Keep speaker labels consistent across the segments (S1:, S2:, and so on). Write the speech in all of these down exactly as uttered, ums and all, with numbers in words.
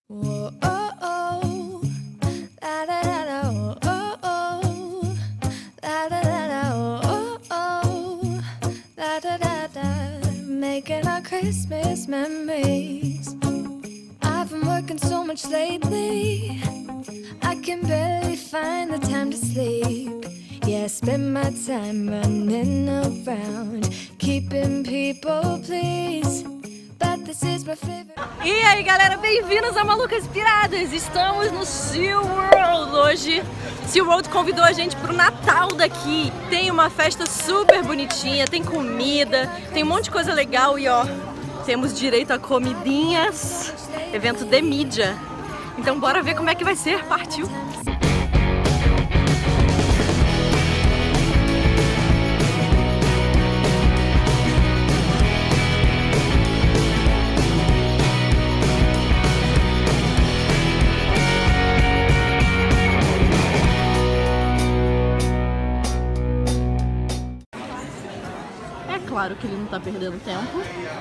S1: Making our Christmas memories. I've been working so much lately, I can barely find the time to sleep. Yeah, I spend my time running around, keeping people pleased. But this is my favorite.
S2: E aí galera, bem-vindos a Malucas Piradas! Estamos no SeaWorld hoje. SeaWorld convidou a gente pro Natal daqui. Tem uma festa super bonitinha, tem comida, tem um monte de coisa legal e ó, temos direito a comidinhas. Evento de mídia. Então bora ver como é que vai ser, partiu! Claro que ele não tá perdendo tempo.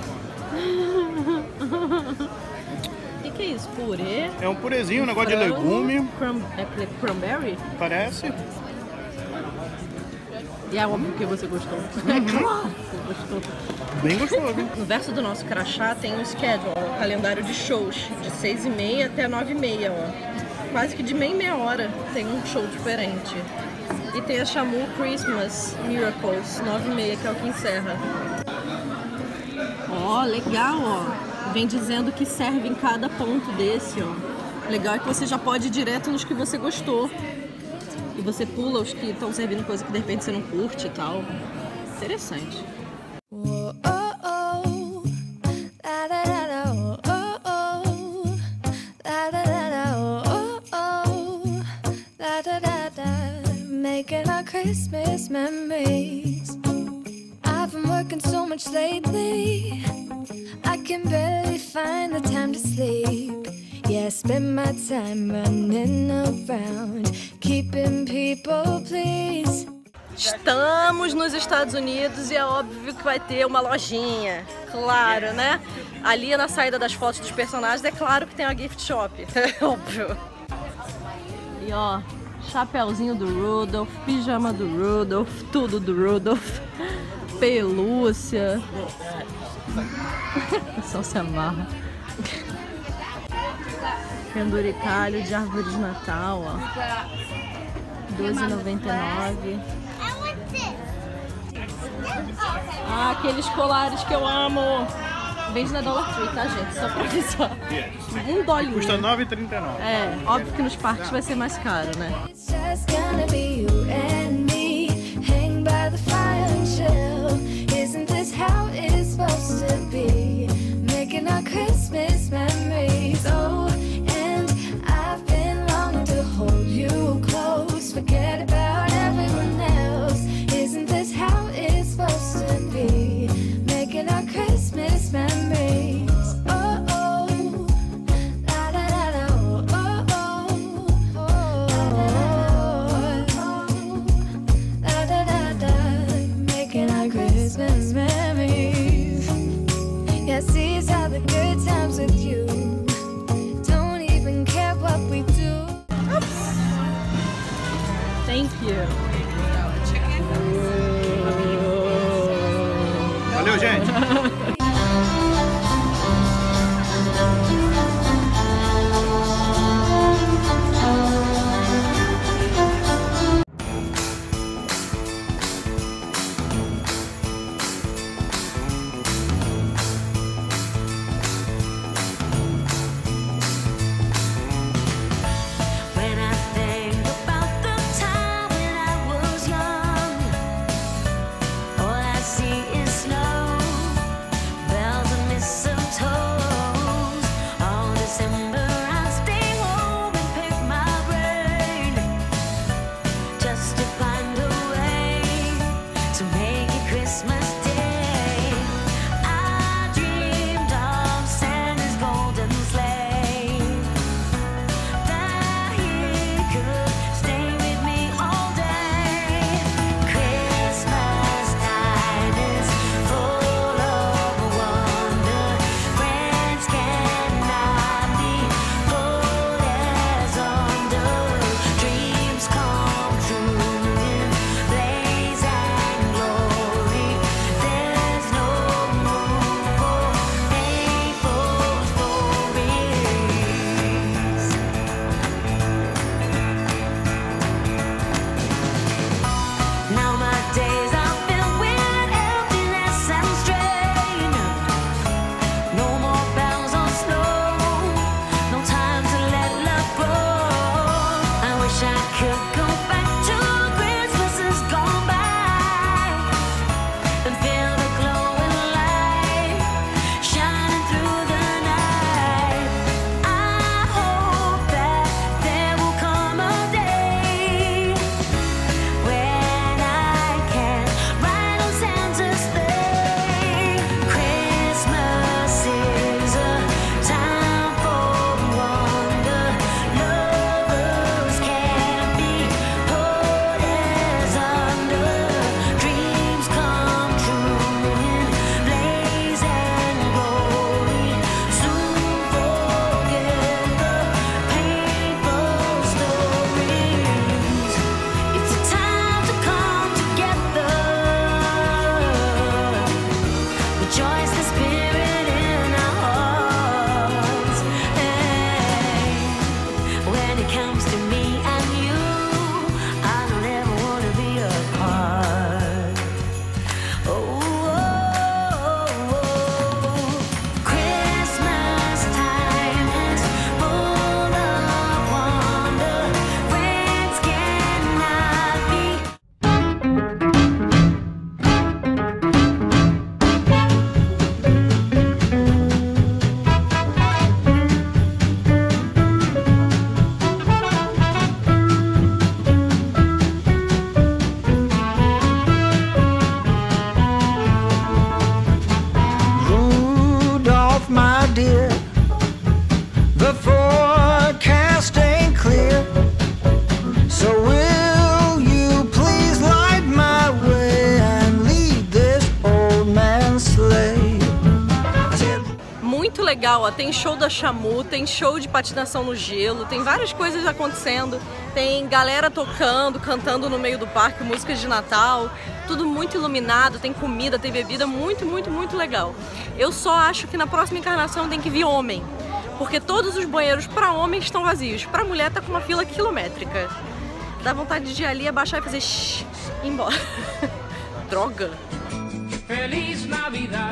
S2: O que, que é isso? Purê?
S3: É um purezinho, um negócio frango, de legume.
S2: Crum, é cranberry?
S3: Parece.
S2: E é óbvio que você gostou.
S3: Uhum.
S2: É claro que gostou.
S3: Bem gostoso.
S2: No verso do nosso crachá tem o schedule, o calendário de shows, de seis e meia até nove e meia, ó. Quase que de meia em meia hora tem um show diferente. E tem a Shamu Christmas Miracles, nove e meia, que é o que encerra. Ó, legal, ó. Vem dizendo que serve em cada ponto desse, ó. Legal é que você já pode ir direto nos que você gostou. E você pula os que estão servindo coisa que de repente você não curte e tal. Interessante.
S1: Making our Christmas memories. I've been working so much lately, I can barely find the time to sleep. Yeah, I spend my time running around, keeping people pleased.
S2: Estamos nos Estados Unidos e é óbvio que vai ter uma lojinha, claro, né? Ali na saída das fotos dos personagens é claro que tem a gift shop, é óbvio. E ó, chapeuzinho do Rudolph, pijama do Rudolph, tudo do Rudolph, pelúcia. Só se amarra. Penduricalho de árvore de Natal, ó. doze reais e noventa e nove centavos. Ah, aqueles colares que eu amo. Vende na Dollar Tree, tá, gente? Só pra avisar. Um dolinho.
S3: Custa nove reais e trinta e nove centavos.
S2: É, óbvio que nos parques vai ser mais caro, né?
S4: the forecast ain't clear. So will you please light my way and lead this old man's sleigh?
S2: Muito legal, ó. Tem show da Shamu, tem show de patinação no gelo, tem várias coisas acontecendo, tem galera tocando, cantando no meio do parque, músicas de Natal, tudo muito iluminado, tem comida, tem bebida, muito, muito, muito legal. Eu só acho que na próxima encarnação tem que vir homem, porque todos os banheiros para homem estão vazios, para mulher tá com uma fila quilométrica. Dá vontade de ir ali, abaixar e fazer shh, e ir embora. Droga!
S5: Feliz Navidad.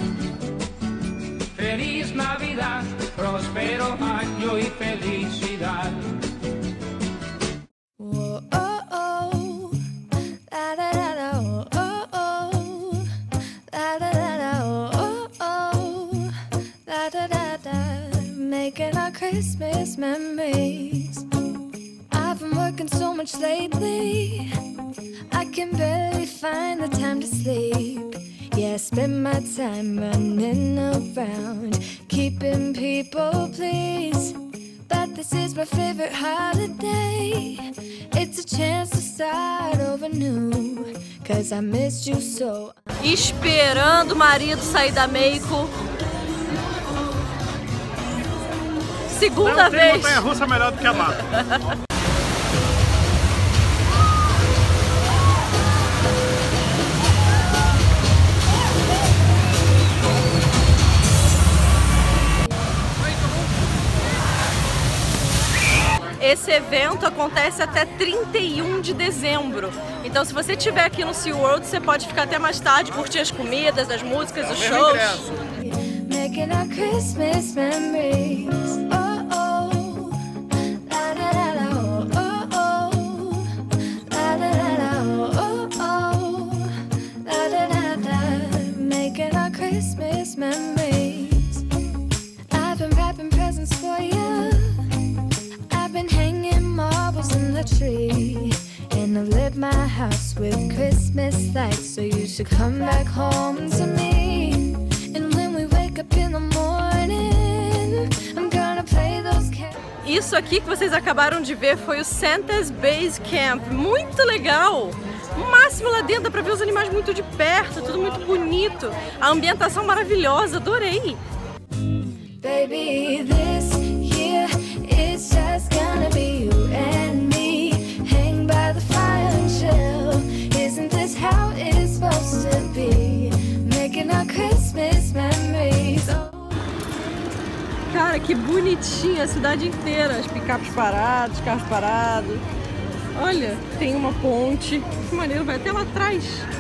S5: Feliz Navidad, próspero año y felicidad.
S1: Whoa, oh, oh, la da da da, oh, oh, oh, la da da da, oh, oh, oh, la da da da, making our Christmas memories. I've been working so much lately, I can barely find the time to sleep. Yeah, I spend my time running around, keeping people pleased. But this is my favorite holiday. It's a chance to start over new, cause I missed you so.
S2: Esperando o marido sair da Meiko. Segunda
S3: Não tem
S2: vez.
S3: montanha-russa melhor do que a Marta.
S2: Esse evento acontece até trinta e um de dezembro. Então, se você estiver aqui no SeaWorld, você pode ficar até mais tarde, curtir as comidas, as músicas, os shows.
S1: Making our Christmas memories. Oh, oh, la da da da, oh, oh, oh, la da da da, oh, oh, la da da da, making our Christmas memories. I've been wrapping presents for you. I've been hanging marbles in the tree, and I've lit my house with Christmas lights, so you should come back home to me. And when we wake up in the morning, I'm gonna play those carols.
S2: Isso aqui que vocês acabaram de ver foi o Santa's Base Camp. Muito legal! O máximo lá dentro, dá pra ver os animais muito de perto, tudo muito bonito. A ambientação maravilhosa, adorei!
S1: Baby, this year it's just gonna be you and me. Hang by the fire and chill. Isn't this how it's supposed to be? Making our Christmas memories. Oh.
S2: Cara, que bonitinha a cidade inteira. As picapes paradas, carros parados. Olha, tem uma ponte. Que maneiro, vai até lá atrás.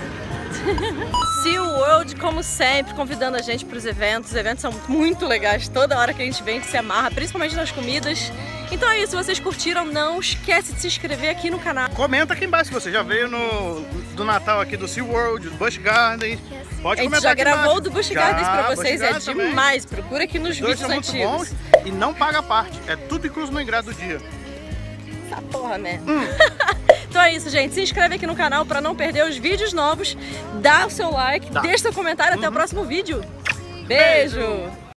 S2: SeaWorld, como sempre, convidando a gente para os eventos. Os eventos são muito legais, toda hora que a gente vem a gente se amarra, principalmente nas comidas. Então é isso, se vocês curtiram, não esquece de se inscrever aqui no canal.
S3: Comenta aqui embaixo se você já veio no, do Natal aqui do SeaWorld, do Busch Gardens. Pode
S2: A gente
S3: comentar
S2: já
S3: aqui
S2: gravou
S3: embaixo.
S2: do Busch
S3: Já,
S2: Gardens pra vocês,
S3: Busch
S2: é
S3: Gardens também.
S2: demais. Procura aqui nos
S3: Os dois
S2: vídeos
S3: são muito
S2: antigos.
S3: bons e não paga a parte, é tudo incluso no ingresso do dia.
S2: Essa porra, né?
S3: Hum.
S2: Então é isso, gente. Se inscreve aqui no canal pra não perder os vídeos novos. Dá o seu like,
S3: Dá.
S2: deixa seu comentário. Até
S3: Uhum.
S2: o próximo vídeo. Beijo.